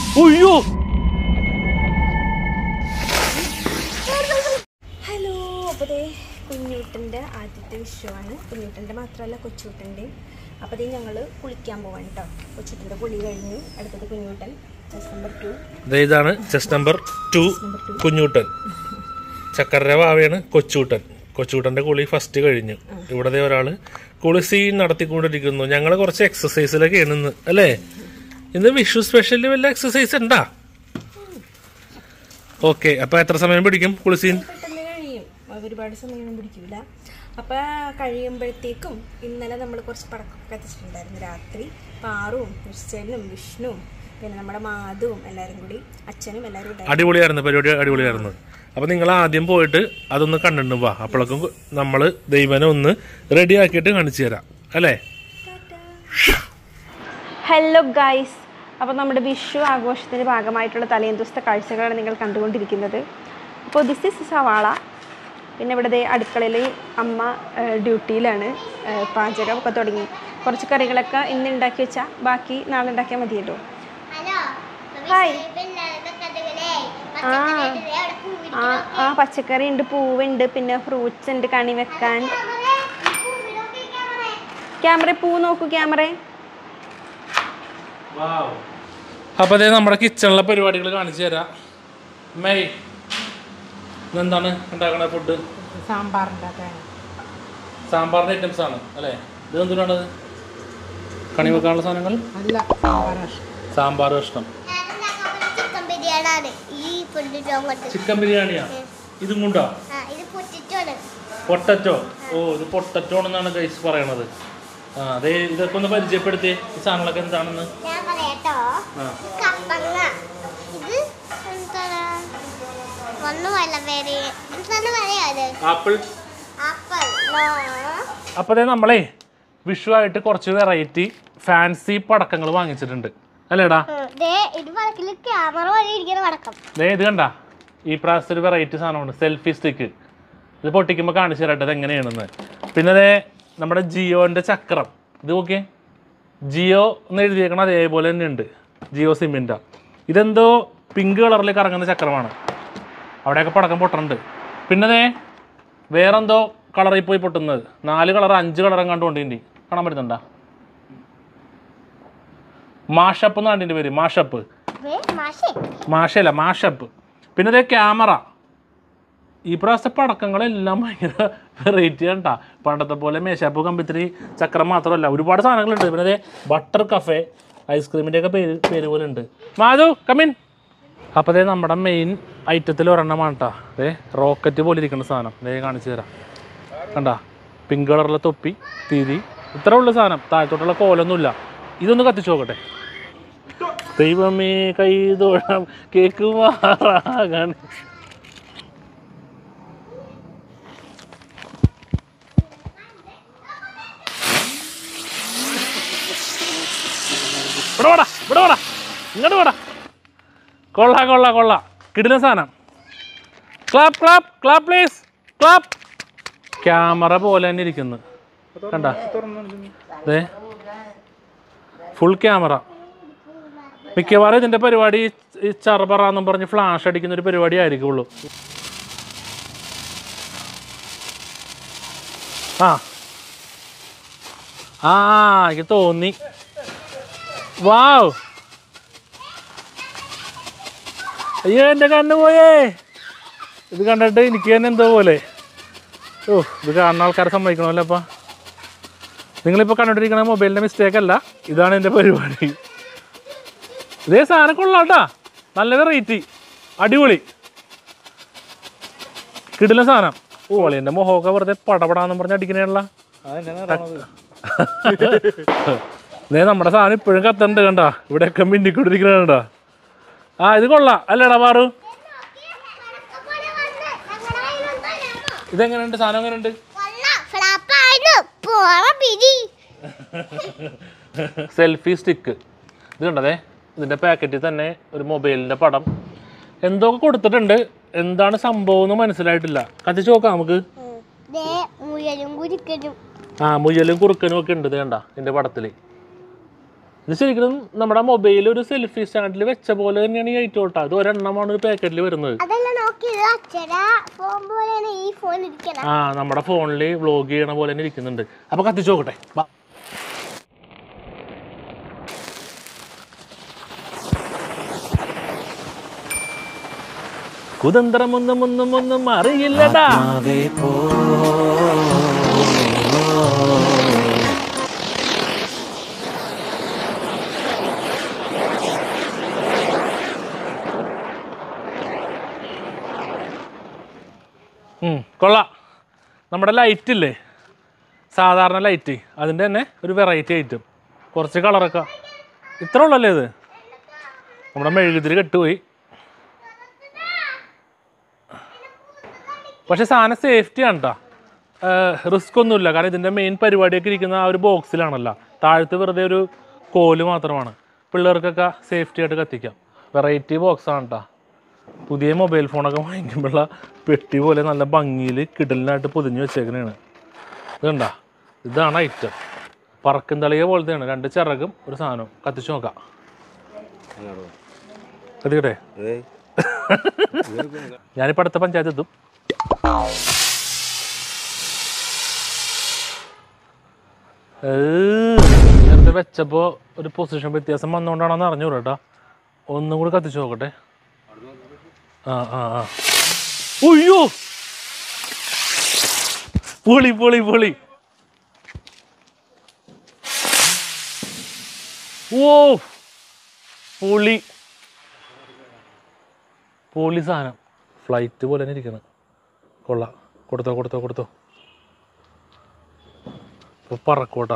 അയ്യോ ഹലോ. അപ്പോൾ കുഞ്ഞൂട്ടൻ്റെ ആദ്യത്തെ വിഷുവാണ്. കുഞ്ഞൂട്ടൻ്റെ മാത്രമല്ല കൊച്ചൂട്ടൻ്റെയും. അപ്പോൾ ഞങ്ങൾ കുളിക്കാൻ പോവാണ് കേട്ടോ. കൊച്ചൂട്ടൻ്റെ കുളി കഴിഞ്ഞു. അടുത്തത് കുഞ്ഞൂട്ടൻ ചെസ്റ്റ് നമ്പർ 2. ഇതാണ് ചെസ്റ്റ് നമ്പർ 2 കുഞ്ഞൂട്ടൻ. ചക്കര വാവയാണ് കൊച്ചൂട്ടൻ. കൊച്ചൂട്ടന്റെ കുളി ഫസ്റ്റ് കഴിഞ്ഞു. ഇവിടെ ഒരാള് കുളി സീൻ നടത്തിക്കൊണ്ടിരിക്കുന്നു. ഞങ്ങള് കുറച്ച് എക്സസൈസിലൊക്കെ ഇന്ന് അല്ലേ? ഇന്ന് വിഷു സ്പെഷ്യല് വല്ല എക്സസൈസ് ഉണ്ടാ? ഓക്കെ. അപ്പൊ എത്ര സമയം പിടിക്കും കുളിസീൻ? പെട്ടെന്ന് കഴിയും, ഒരുപാട് സമയം പിടിക്കില്ല. അപ്പോൾ കഴിയുമ്പോഴത്തേക്കും ഇന്നലെ നമ്മൾ കുറച്ച് പടക്കമൊക്കെ കത്തിച്ചിട്ടുണ്ടായിരുന്നു രാത്രി. പാറും നിശ്ചയനും വിഷ്ണുവും പിന്നെ നമ്മുടെ മാധുവും എല്ലാവരും കൂടി, അച്ഛനും എല്ലാവരും ഉണ്ടായിരുന്നു. അടിപൊളിയായിരുന്നു പരിപാടി, അടിപൊളിയായിരുന്നു. അപ്പൊ നിങ്ങൾ ആദ്യം പോയിട്ട് അതൊന്ന് കണ്ടിട്ട് വാ. അപ്പോഴേക്കും നമ്മള് ദൈവനെ ഒന്ന് റെഡി ആക്കിയിട്ട് കാണിച്ചു തരാം അല്ലേ? Hello guys. അപ്പോൾ നമ്മുടെ വിഷു ആഘോഷത്തിൻ്റെ ഭാഗമായിട്ടുള്ള തലേദിവസത്തെ കാഴ്ചകളാണ് നിങ്ങൾ കണ്ടുകൊണ്ടിരിക്കുന്നത്. അപ്പോൾ ദിസ് ഈസ് സവാള. പിന്നെ ഇവിടെ അടുക്കളയിൽ അമ്മ ഡ്യൂട്ടിയിലാണ്, പാചകമൊക്കെ തുടങ്ങി. കുറച്ച് കറികളൊക്കെ ഇന്ന് ഉണ്ടാക്കി വെച്ചാൽ ബാക്കി നാളെ ഉണ്ടാക്കിയാൽ മതിയല്ലോ. ഹായ്. ആ പച്ചക്കറി ഉണ്ട്, പൂവുണ്ട്, പിന്നെ ഫ്രൂട്ട്സ് ഉണ്ട് കണി വെക്കാൻ. ക്യാമറ പൂ നോക്കൂ ക്യാമറ. അപ്പൊ അതേ നമ്മുടെ കിച്ചണിലെ പരിപാടികൾ കാണിച്ചു തരാം. മെയ് എന്താണ് ഉണ്ടാക്കണ ഫുഡ്? സാമ്പാറിന്റെ ഐറ്റംസ് ആണ് അല്ലേ? ഇത് എന്തിനാണത്? കണി വെക്കാനുള്ള സാധനങ്ങൾ? സാമ്പാർ കഷ്ണം. ചിക്കൻ ബിരിയാണിയാ? ഇതും കൊണ്ടോ? പൊട്ടറ്റോ. ഓ, ഇത് പൊട്ടറ്റോ ആണെന്നാണ് ഗൈസ് പറയണത്. ആ അതെ, ഇതൊക്കെ ഒന്ന് പരിചയപ്പെടുത്തി. ഈ സാധനങ്ങളൊക്കെ എന്താണെന്ന്. ആപ്പിൾ. അപ്പതേ നമ്മളെ വിഷു ആയിട്ട് കുറച്ച് വെറൈറ്റി ഫാൻസി പടക്കങ്ങൾ വാങ്ങിച്ചിട്ടുണ്ട് അല്ലേടാ? ഇത് കണ്ട, ഈ പ്രാവശ്യത്തെ ഒരു വെറൈറ്റി സാധനമാണ് സെൽഫി സ്റ്റിക്ക്. ഇത് പൊട്ടിക്കുമ്പോൾ കാണിച്ചു തരട്ടെ ഇത് എങ്ങനെയാണെന്ന്. പിന്നെ അതേ നമ്മുടെ ജിയോന്റെ ചക്രം. ഇത് നോക്കിയേ, ജിയോ എന്ന് എഴുതിയേക്കണം അതേപോലെ തന്നെ ഉണ്ട്. ജിയോ സിമിൻ്റാ. ഇതെന്തോ പിങ്ക് കളറിൽ കറങ്ങുന്ന ചക്രമാണ്. അവിടെയൊക്കെ പടക്കം പൊട്ടുന്നുണ്ട്. പിന്നെ അതേ വേറെന്തോ കളറിൽ പോയി പൊട്ടുന്നത്. 4 കളർ 5 കളറും കണ്ടുകൊണ്ടിട്ടുണ്ട്. കാണാൻ പറ്റുന്നുണ്ടാ? മാഷപ്പ് എന്നാണ് എൻ്റെ പേര്. മാഷപ്പ്. മാഷല്ല, മാഷപ്പ്. പിന്നെ അതേ ക്യാമറ. ഈ പ്രാവശ്യത്തെ പടക്കങ്ങളെല്ലാം ഭയങ്കര വെറൈറ്റി കണ്ടാ. പണ്ടത്തെ പോലെ മേശാപ്പ് കമ്പിത്തിരി ചക്രം മാത്രമല്ല, ഒരുപാട് സാധനങ്ങളുണ്ട്. പിന്നെ അതേ ബട്ടർ കഫേ ഐസ്ക്രീമിൻ്റെ ഒക്കെ പേര് പോലെ ഉണ്ട്. മാധു കമിൻ. അപ്പോൾ അതേ നമ്മുടെ മെയിൻ ഐറ്റത്തിൽ ഒരെണ്ണമാണ് കേട്ടോ. അതേ റോക്കറ്റ് പോലെ ഇരിക്കുന്ന സാധനം. അതേ കാണിച്ചു തരാം. കണ്ടാ, പിങ്ക് കളറിലെ തൊപ്പി, തിരി, ഇത്ര ഉള്ള സാധനം. താഴത്തോട്ടുള്ള കോലൊന്നുമില്ല. ഇതൊന്ന് കത്തിച്ചു നോക്കട്ടെ. ദൈവമേ കൈതോഴം കേക്കുമാറാകണേ. ഇങ്ങോട്ട് വേടാ. കൊള്ള കിടില സാധനം. Clap clap clap please clap. Camera പോലെ തന്നെ ഇരിക്കുന്നു കണ്ട. അതെ, ഫുൾ ക്യാമറ. മിക്കവാറും ഇതിൻ്റെ പരിപാടി ഈ ചറപറാന്നും പറഞ്ഞ് ഫ്ലാഷ് അടിക്കുന്ന ഒരു പരിപാടി ആയിരിക്കുള്ളൂ. എനിക്ക് തോന്നി. വാവ്, അയ്യോ എൻ്റെ കണ്ണ് പോയേ. ഇത് കണ്ടിട്ട് എനിക്ക് തന്നെ എന്തോ പോലെ. ഓ, ഇത് കാണുന്ന ആൾക്കാരെ സമ്മതിക്കണമല്ലോ. അപ്പം നിങ്ങളിപ്പോൾ കണ്ടുകൊണ്ടിരിക്കണ മൊബൈലിൻ്റെ മിസ്റ്റേക്ക് അല്ല, ഇതാണ് എൻ്റെ പരിപാടി. ഇതേ സാധനം കൊള്ളാട്ടാ, നല്ല വെറൈറ്റി, അടിപൊളി കിടില സാധനം. ഓ, അളിയൻ്റെ മുഖമൊക്കെ വെറുതെ പടപടാന്ന് പറഞ്ഞ് അടിക്കണേയുള്ള. ഇതേ നമ്മുടെ സാധനം ഇപ്പോഴും കത്തുണ്ട് കണ്ടാ. ഇവിടെയൊക്കെ മിന്നിക്കൊണ്ടിരിക്കണ കണ്ടാ. ഇത് കൊള്ളാം അല്ലേടാ പാറു? ഇതെങ്ങനെയുണ്ട് സാധനം? എങ്ങനെയുണ്ട്? Selfie stick. ഇത് കണ്ടതേ, ഇതിൻ്റെ പാക്കറ്റിൽ തന്നെ ഒരു മൊബൈലിൻ്റെ പടം എന്തൊക്കെ കൊടുത്തിട്ടുണ്ട്. എന്താണ് സംഭവം എന്ന് മനസ്സിലായിട്ടില്ല. കത്തിച്ച് നോക്കാം നമുക്ക്. മുയലും കുറുക്കനും ഒക്കെ ഉണ്ട്. ഇത് കണ്ട ഇതിൻ്റെ പടത്തിൽ. ഇത് ശരിക്കും നമ്മുടെ മൊബൈൽ ഒരു സെൽഫി സ്റ്റാൻഡിൽ വെച്ച പോലെ തന്നെയാണ് ഈ ഐറ്റം കേട്ടോ. ഇത് ഒരെണ്ണമാണ് ഒരു പാക്കറ്റിൽ വരുന്നത്. ആ നമ്മുടെ ഫോണിൽ വ്ലോഗ് ചെയ്യണ പോലെ തന്നെ ഇരിക്കുന്നുണ്ട്. അപ്പൊ കത്തിച്ചു നോക്കട്ടെ. കുതന്ത്രമൊന്നും അറിയില്ലടാ. കൊള്ളാം. നമ്മുടെ ലൈറ്റ് ഇല്ലേ, സാധാരണ ലൈറ്റ്, അതിൻ്റെ തന്നെ ഒരു വെറൈറ്റി ഐറ്റം. കുറച്ച് കളറൊക്കെ ഇത്ര ഉള്ളല്ലേ ഇത്. നമ്മുടെ മെഴുകുതിരി കെട്ടുപോയി. പക്ഷെ സാധനം സേഫ്റ്റിയാണ് കേട്ടോ. റിസ്ക് ഒന്നുമില്ല. കാരണം ഇതിൻ്റെ മെയിൻ പരിപാടിയൊക്കെ ഇരിക്കുന്ന ആ ഒരു ബോക്സിലാണല്ലോ. താഴത്ത് വെറുതെ ഒരു കോല് മാത്രമാണ്. പിള്ളേർക്കൊക്കെ സേഫ്റ്റി ആയിട്ട് കത്തിക്കാം. വെറൈറ്റി ബോക്സാണ് കേട്ടോ. പുതിയ മൊബൈൽ ഫോണൊക്കെ വാങ്ങിക്കുമ്പോഴുള്ള പെട്ടി പോലെ നല്ല ഭംഗിയിൽ കിടലിനായിട്ട് പൊതിഞ്ഞ് വെച്ചേക്കണേണ്. ഇതുണ്ട, ഇതാണ് ഐറ്റം. പറക്കും തളിക പോലത്തെയാണ്. 2 ചിറകും ഒരു സാധനവും. കത്തിച്ചു നോക്കാം. കത്തിക്കട്ടെ. ഞാനിപ്പോൾ അടുത്ത പഞ്ചായത്ത് എത്തും. നേരത്തെ വെച്ചപ്പോൾ ഒരു പൊസിഷൻ വ്യത്യാസം വന്നുകൊണ്ടാണെന്ന് അറിഞ്ഞു കേട്ടോ. ഒന്നും കൂടി കത്തിച്ചു നോക്കട്ടെ. ഉയ്യോ, പൊളി പൊളി പൊളി. ഓ പൊളി പൊളി സാധനം. ഫ്ലൈറ്റ് പോലെ തന്നെ ഇരിക്കണം. കൊള്ളാം. കൊടുത്തോ കൊടുത്തോ കൊടുത്തോ. ഇപ്പൊ പറക്കോട്ടാ.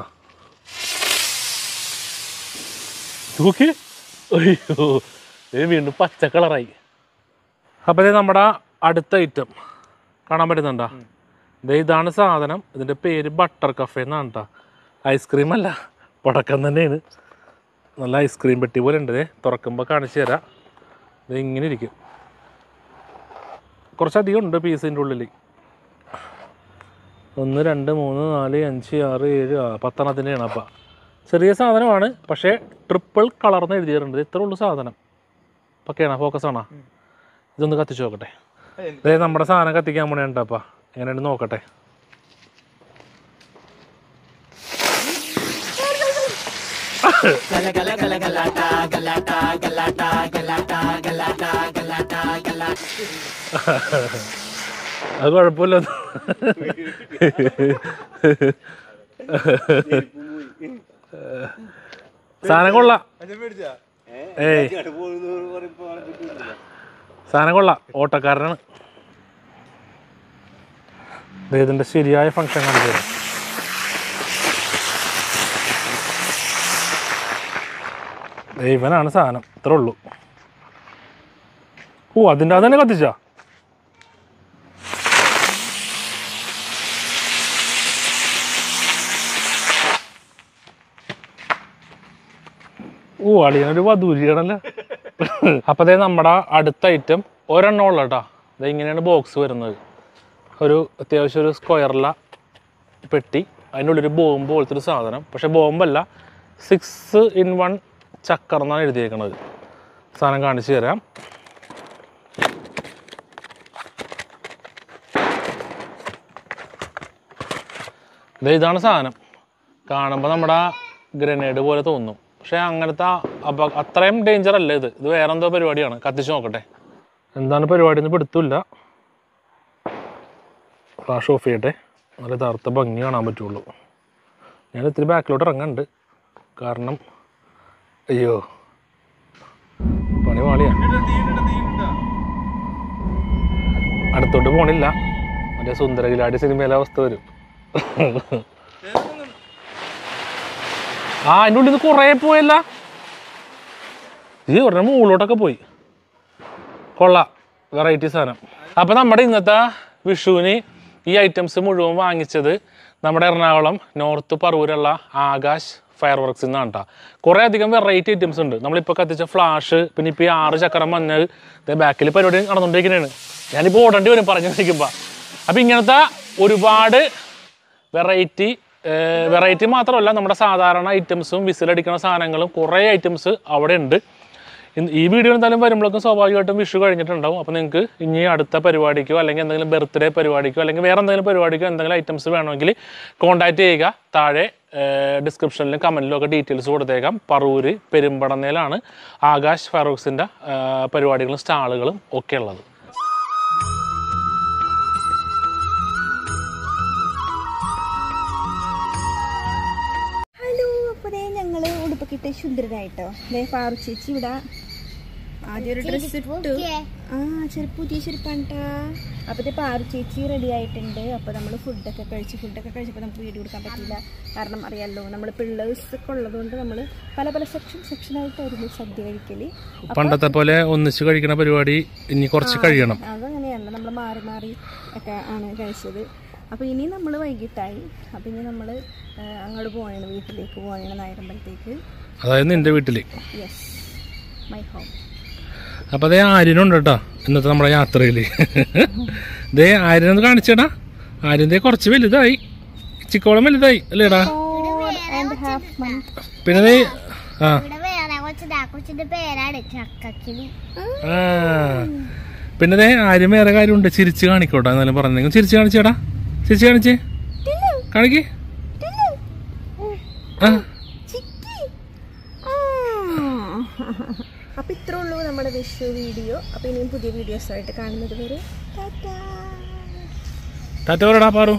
നോക്കി. അയ്യോ, വീണ്ടും പച്ച കളറായി. അപ്പോൾ നമ്മുടെ അടുത്ത ഐറ്റം കാണാൻ പറ്റുന്നുണ്ടോ? ഇതാണ് സാധനം. ഇതിൻ്റെ പേര് ബട്ടർ കഫേ എന്നാണ് കേട്ടോ. ഐസ്ക്രീം അല്ല, പടക്കം തന്നെയാണ്. നല്ല ഐസ്ക്രീം പെട്ടി പോലെ ഉണ്ട്. തുറക്കുമ്പോൾ കാണിച്ചു തരാം. ഇത് ഇങ്ങനെ ഇരിക്കും. കുറച്ചധികം ഉണ്ട് പീസിൻ്റെ ഉള്ളിൽ. 1 2 3 4 5 6 7 10 എണ്ണത്തിൻ്റെയാണ്. അപ്പം ചെറിയ സാധനമാണ്, പക്ഷേ ട്രിപ്പിൾ കളർന്ന് എഴുതിയിട്ടുണ്ട്. ഇത്ര ഉള്ളു സാധനം. പക്കയാണോ? ഫോക്കസ് ആണോ? ഇതൊന്ന് കത്തിച്ച് നോക്കട്ടെ. അതായത് നമ്മുടെ സാധനം കത്തിക്കാൻ പോണേണ്ട. അപ്പം എങ്ങനെയുണ്ട് നോക്കട്ടെ. അത് കുഴപ്പമില്ല. സാധനം കൊള്ളാം. ഏയ് സാധനം കൊള്ളാം. ഓട്ടക്കാരനാണ്. ഇതിൻ്റെ ശരിയായ ഫങ്ഷൻ കാണിച്ചു തരാം. ഇവനാണ് സാധനം. ഇത്രേ ഉള്ളൂ. ഓ, അതിൻ്റെ അത് തന്നെ കത്തിച്ചാ. ഓ, അളിയനൊരു വധൂരിയാണല്ലോ. അപ്പോൾ അതേ നമ്മുടെ അടുത്ത ഐറ്റം ഒരെണ്ണം ഉള്ള കേട്ടോ. അത് ഇങ്ങനെയാണ് ബോക്സ് വരുന്നത്. ഒരു അത്യാവശ്യം ഒരു സ്ക്വയറില പെട്ടി. അതിൻ്റെ ഉള്ളിൽ ബോംബ് പോലത്തെ ഒരു സാധനം. പക്ഷെ ബോംബല്ല, 6-in-1 ചക്കർ എന്നാണ് എഴുതിയേക്കണത്. സാധനം കാണിച്ചു തരാം. ഇതാണ് സാധനം. കാണുമ്പോൾ നമ്മുടെ ഗ്രനേഡ് പോലെ തോന്നും. പക്ഷേ അങ്ങനത്തെ അത്രയും ഡേഞ്ചർ അല്ല ഇത്. ഇത് വേറെ എന്തോ പരിപാടിയാണ്. കത്തിച്ച് നോക്കട്ടെ എന്താണ് പരിപാടി എന്ന് പിടുത്തില്ല. ഫ്ലാഷ് ഓഫ് ചെയ്യട്ടെ. നല്ല തറുത്ത ഭംഗി കാണാൻ പറ്റുള്ളൂ. ഞാൻ ഇത്തിരി ബാക്കിലോട്ട് ഇറങ്ങുന്നുണ്ട്. കാരണം അയ്യോ പണി പാളിയാണ്. അടുത്തോട്ട് പോണില്ല. മറ്റേ സുന്ദരകിലാടി സിനിമയിലെ അവസ്ഥ വരും. അതിൻ്റെ ഉള്ളിൽ നിന്ന് കുറേ പോയല്ല. ഇത് ഒരെണ്ണം മുകളിലോട്ടൊക്കെ പോയി. കൊള്ളാം. വെറൈറ്റി സാധനം. അപ്പം നമ്മുടെ ഇന്നത്തെ വിഷുവിന് ഈ ഐറ്റംസ് മുഴുവൻ വാങ്ങിച്ചത് നമ്മുടെ എറണാകുളം നോർത്ത് പറവൂരുള്ള ആകാശ് ഫയർ വർക്ക്സിൽ നിന്നാണ് കേട്ടോ. കുറേ അധികം വെറൈറ്റി ഐറ്റംസ് ഉണ്ട്. നമ്മളിപ്പോൾ കത്തിച്ച ഫ്ലാഷ്, പിന്നെ ഇപ്പോൾ ഈ 6 ചക്രം മഞ്ഞൾ, ബാക്കിൽ പരിപാടി നടന്നുകൊണ്ടിരിക്കുന്നതാണ്. ഞാനിപ്പോൾ ഓടേണ്ടി വരും പറഞ്ഞു നിൽക്കുമ്പോൾ. അപ്പം ഇങ്ങനത്തെ ഒരുപാട് വെറൈറ്റി വെറൈറ്റി മാത്രമല്ല, നമ്മുടെ സാധാരണ ഐറ്റംസും വിസിലടിക്കുന്ന സാധനങ്ങളും കുറേ ഐറ്റംസ് അവിടെ ഉണ്ട്. ഈ വീഡിയോ എന്തായാലും വരുമ്പോഴേക്കും സ്വാഭാവികമായിട്ടും വിഷു കഴിഞ്ഞിട്ടുണ്ടാവും. അപ്പോൾ നിങ്ങൾക്ക് ഇനി അടുത്ത പരിപാടിക്കോ അല്ലെങ്കിൽ എന്തെങ്കിലും ബർത്ത്ഡേ പരിപാടിക്കോ അല്ലെങ്കിൽ വേറെ എന്തെങ്കിലും പരിപാടിക്കോ എന്തെങ്കിലും ഐറ്റംസ് വേണമെങ്കിൽ കോൺടാക്ട് ചെയ്യുക. താഴെ ഡിസ്ക്രിപ്ഷനിലും കമൻറ്റിലും ഒക്കെ ഡീറ്റെയിൽസ് കൊടുത്തേക്കാം. പറവൂര് പെരുമ്പടന്നയിലാണ് ആകാശ് ഫറൂഖ്സിൻ്റെ പരിപാടികളും സ്റ്റാളുകളും ഒക്കെ ഉള്ളത്. ഹലോ, അപ്പോൾ ഞങ്ങൾ ഉടുപ്പൊക്കെ ഇട്ട് ശുദ്രരായിട്ടോ. പാറു ചേച്ചി ഇവിടെ ആദ്യം ഒരു ഡ്രസ്സ് ഇട്ടു. പുതിയ ചെരുപ്പാണ്ടാ. അപ്പോൾ പാറു ചേച്ചി റെഡി ആയിട്ടുണ്ട്. അപ്പോൾ നമ്മൾ ഫുഡൊക്കെ കഴിച്ചപ്പോൾ നമുക്ക് വീഡിയോ കൊടുക്കാൻ പറ്റില്ല. കാരണം അറിയാമല്ലോ, നമ്മൾ പിള്ളേഴ്സൊക്കെ ഉള്ളതുകൊണ്ട് നമ്മൾ പല സെക്ഷനായിട്ടായിരുന്നു സദ്യ കഴിക്കൽ. പണ്ടത്തെ പോലെ ഒന്നിച്ച് കഴിക്കുന്ന പരിപാടി ഇനി കുറച്ച് കഴിയണം. അതങ്ങനെയല്ല, നമ്മൾ മാറി ഒക്കെ ആണ് കഴിച്ചത്. അപ്പോൾ ഇനി നമ്മൾ വൈകിട്ടായി. അപ്പോൾ ഇനി നമ്മൾ അങ്ങോട്ട് പോകണം, വീട്ടിലേക്ക് പോകണം, നായരമ്പലത്തേക്ക്. അതായത് നിന്റെ വീട്ടിൽ. Yes, my home. അപ്പോൾ അതേ ആര്യനുണ്ട് കേട്ടോ ഇന്നത്തെ നമ്മുടെ യാത്രയിൽ. ദേ ആര്യനൊന്ന് കാണിച്ചേടാ. ആര്യൻ്റെ കുറച്ച് വലുതായി, ചിക്കോളം വലുതായി അല്ലേടാ. പിന്നെ ദേ പിന്നെ ദേ ആര്യം വേറെ കാര്യമുണ്ട്. ചിരിച്ച് കാണിക്കോട്ടെ എന്നാലും പറഞ്ഞെങ്കിൽ. ചിരിച്ച് കാണിച്ചേടാ, ചിരിച്ച് കാണിച്ചേ, കാണിക്കേ. അപ്പോൾ ഇത്രേ ഉള്ളൂ നമ്മുടെ വിഷു വീഡിയോ. അപ്പോൾ ഇനിയും പുതിയ വീഡിയോസായിട്ട് കാണുന്നത് വരെ ടാറ്റ പറടാ പാറു.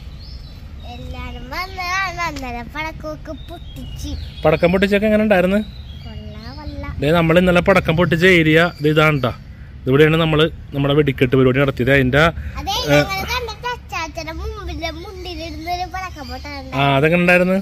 പടക്കം പൊട്ടിച്ചൊക്കെ എങ്ങനെ ഉണ്ടായിരുന്നു? നമ്മൾ ഇന്നലെ പടക്കം പൊട്ടിച്ച ഏരിയ ഇതാണ് കേട്ടോ. ഇവിടെയാണ് നമ്മൾ നമ്മുടെ വെടിക്കെട്ട് പരിപാടി നടത്തിയത്. അതിന്റെ അതെങ്ങനെ ഉണ്ടായിരുന്നു?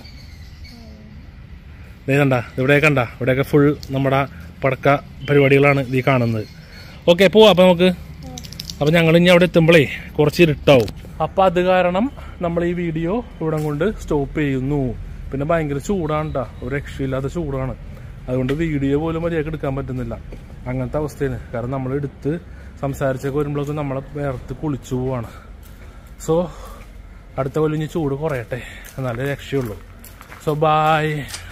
കണ്ട ഇവിടെ കണ്ട, ഇവിടെയൊക്കെ ഫുൾ നമ്മുടെ പടക്ക പരിപാടികളാണ് ഈ കാണുന്നത്. ഓക്കെ, പോവാം അപ്പോൾ നമുക്ക്. അപ്പോൾ ഞങ്ങൾ ഇനി അവിടെ എത്തുമ്പോഴേ കുറച്ച് ഇരുട്ടാവും. അപ്പോൾ അത് കാരണം നമ്മൾ ഈ വീഡിയോ ഇവിടെ കൊണ്ട് സ്റ്റോപ്പ് ചെയ്യുന്നു. പിന്നെ ഭയങ്കര ചൂടാണ് കേട്ടോ, ഒരു രക്ഷയില്ലാത്ത ചൂടാണ്. അതുകൊണ്ട് വീഡിയോ പോലും മര്യാദക്ക് എടുക്കാൻ പറ്റുന്നില്ല. അങ്ങനത്തെ അവസ്ഥയാണ്. കാരണം നമ്മൾ എടുത്ത് സംസാരിച്ചൊക്കെ വരുമ്പോഴൊക്കെ നമ്മളെ വേർത്ത് കുളിച്ചു പോവാണ്. സോ അടുത്ത കൊല്ലം ഇനി ചൂട് കുറയട്ടെ, എന്നാലേ രക്ഷയുള്ളൂ. So by.